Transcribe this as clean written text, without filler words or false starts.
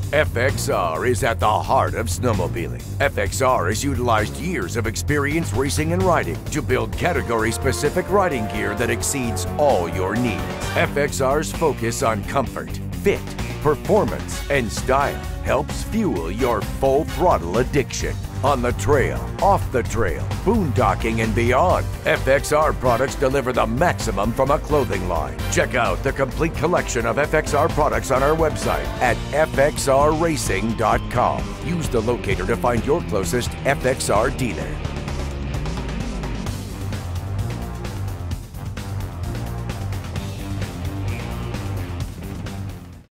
FXR is at the heart of snowmobiling. FXR has utilized years of experience racing and riding to build category-specific riding gear that exceeds all your needs. FXR's focus on comfort, fit, performance, and style helps fuel your full-throttle addiction. On the trail, off the trail, boondocking, and beyond, FXR products deliver the maximum from a clothing line. Check out the complete collection of FXR products on our website at fxrracing.com. Use the locator to find your closest FXR dealer.